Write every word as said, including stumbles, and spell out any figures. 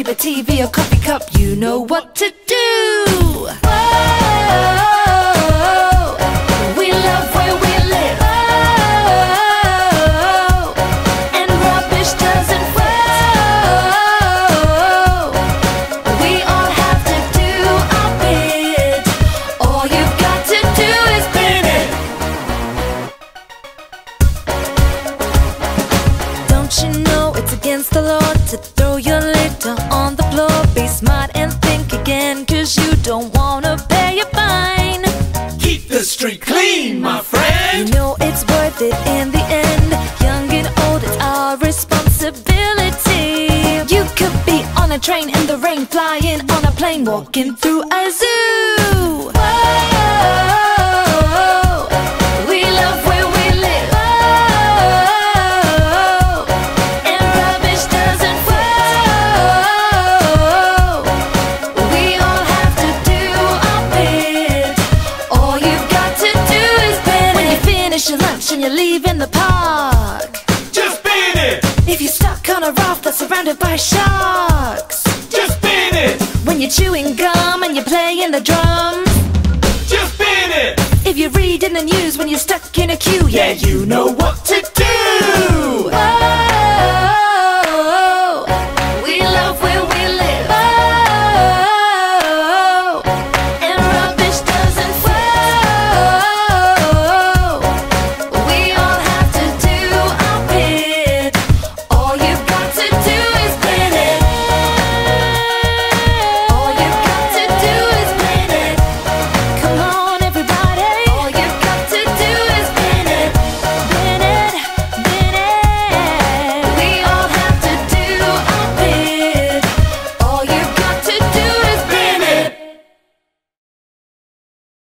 a T V or coffee cup, you know what to do. Oh, we love where we live. Oh, and rubbish doesn't flow. We all have to do our bit. All you've got to do is spin it. Don't you know it's against the law to throw your litter on the floor? Be smart and think again, cause you don't wanna pay a fine. Keep the street clean, my friend. You know it's worth it in the end. Young and old, it's our responsibility. You could be on a train in the rain, flying on a plane, walking through a zoo. Oh, we love where we live. Oh, and rubbish doesn't flow. We all have to do our bit. All you've got to do is spin it. When you finish your lunch and you're leaving the park, Just spin it. if you're stuck on a raft that's surrounded by sharks, Just spin it. when you're chewing gum and you're playing the drums, Just spin it. if you're reading the news when you're stuck in a queue, yeah, you know what to do.